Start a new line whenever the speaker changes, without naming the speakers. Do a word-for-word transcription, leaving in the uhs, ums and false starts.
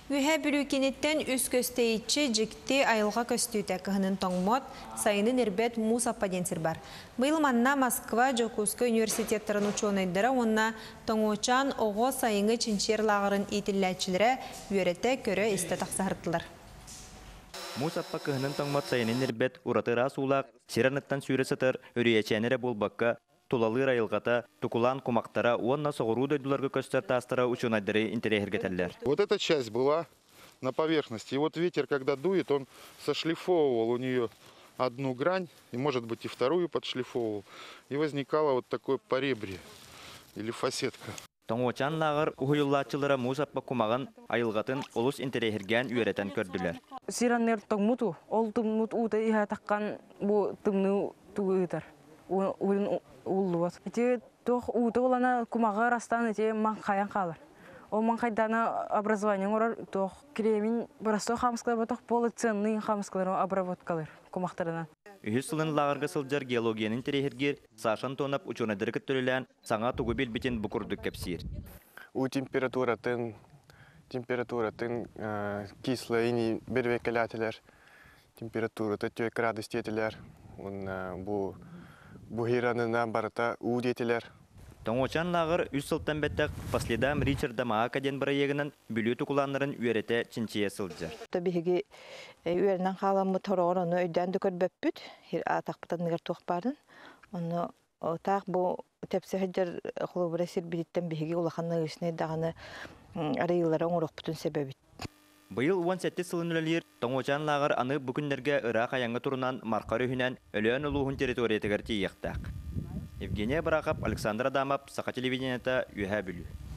Үһә бүлүкенеттен үс көстейітші жікті айылға көстүйті кіхінің тоңмот, сайынын ирбет Муса паденсір бар. Бұл манна Москва Жокуско университеттерін учуонайдыра, онна тоңочан оғы сайыны чинчер лағырын етілләтчілері үйереті көрі істі тақсағырдылар.
Мусаппа кыһынын тоңмот сайынын ирбет уратыра суулақ, сираныттан сүйресетер, өріячәнері болбаққа, тулалыр айылғата, тукулан кумақтара, онна соғыру дойдуларға көстер тастыра учунайдыры интерехергетеллер.
Вот эта часть была на поверхности. И вот ветер, когда дует, он сошлифовывал у нее одну грань, и, может быть, и вторую подшлифовывал. И возникало вот такое поребрие или фасетка.
Тоңочан лағыр уйуллатчылары Мусаппа кумағын айылғатын олус интерехерген үйретен көрділер.
Сираннер тоңмуту, ол тоңмут уыта иха таққан бұ тымны туғытар. Уын уллуат. Эти тох уыта олана кумаға растан эти маң қаян қалар. Ол маң қайдана образование орар тох кремин барасто хамскалар батох полноценный хамскалар обработкалар кумақтарынан.
Үйіс сылын лағырғы сылжар геологиянын терехергер сашан тонап учуынадыры көттірілен саңа туғы белбетін бұқырдық кәпсир.
У температуратын температуратын кислый ини бервекалятелер температураты тек градус детелер бу бухиранына барата у детелер.
Тоңочан лағыр үс сылтан бәттәк последам Ричарда Маакаден барайегінен бүлі тұқыланларын үйерете чинчия сылжар.
Табиғи үйерінен қаламы торғыр, оны өйден дөкір бөппіт, атақпытан негер туқ барын. Оны тақ бұл тәпсі хәджар құлыбыра сербедеттен бігіге ұлақанның үшіне дағаны арайылары оңырық бүтін себебет.
Быйыл он сетте сылын өлелер, Тоңочан лағыр аны бүкіндерге Ирақ аяңы тұрынан марқар үйінен өліен ұлуғын территориятығар тейектақ. Евгения Барақап, Александр Адамов, Сақа телевидениета, Үйә бүлі.